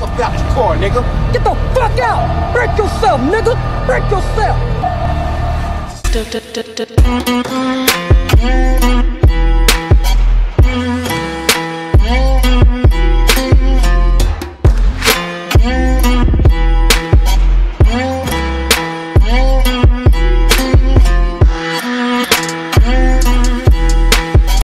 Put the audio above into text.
fuck out your car, nigga. Get the fuck out! Break yourself, nigga! Break yourself!